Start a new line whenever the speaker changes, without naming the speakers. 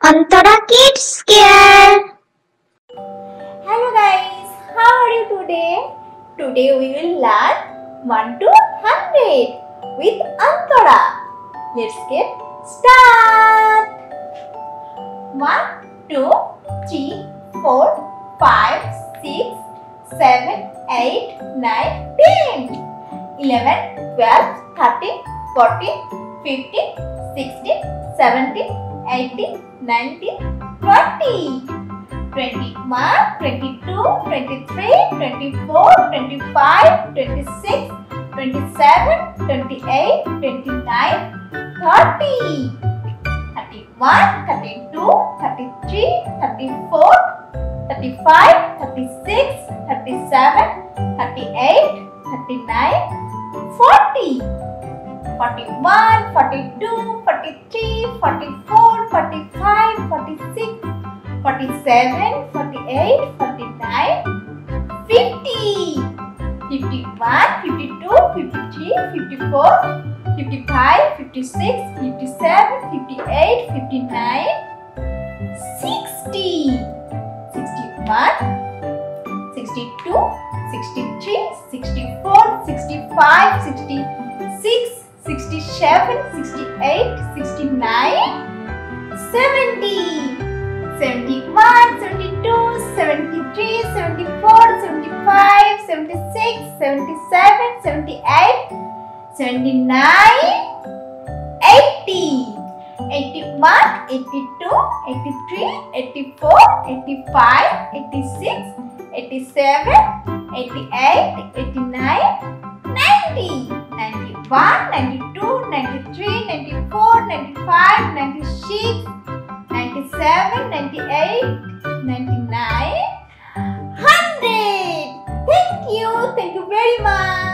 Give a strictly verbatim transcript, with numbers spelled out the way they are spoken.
Antara Kids Care.
Hello guys, how are you today? Today we will learn one to one hundred with Antara. Let's get start. one, two, three, four, five, six, seven, eight, nine, ten, eleven, twelve, thirteen, fourteen, fifteen, sixteen, seventeen, eighteen, nineteen, twenty, twenty-one, twenty-two, twenty-three, twenty-four, twenty-five, twenty-six, twenty-seven, twenty-eight, twenty-nine, thirty, thirty-one, thirty-two, thirty-three, thirty-four, thirty-five, thirty-six, thirty-seven, thirty-eight, thirty-nine, forty, forty-one, forty-two, forty-three, forty-four, forty-five, forty-six, forty-seven, forty-eight, forty-nine, fifty, fifty-one, fifty-two, fifty-three, fifty-four, fifty-five, fifty-six, fifty-seven, fifty-eight, fifty-nine, sixty, sixty-one, sixty-two, sixty-three, sixty-four, sixty-five, sixty-six, sixty-seven, sixty-eight, sixty-nine, seventy, seventy-one, seventy-two, seventy-three, seventy-four, seventy-five, seventy-six, seventy-seven, seventy-eight, seventy-nine, eighty, eighty-one, eighty-two, eighty-three, eighty-four, eighty-five, eighty-six, eighty-seven, eighty-eight, eighty-nine, ninety, ninety-one, ninety-two, ninety-three, ninety-four, ninety-five, ninety-six, ninety-seven, ninety-eight, ninety-nine, one hundred. Thank you. Thank you very much.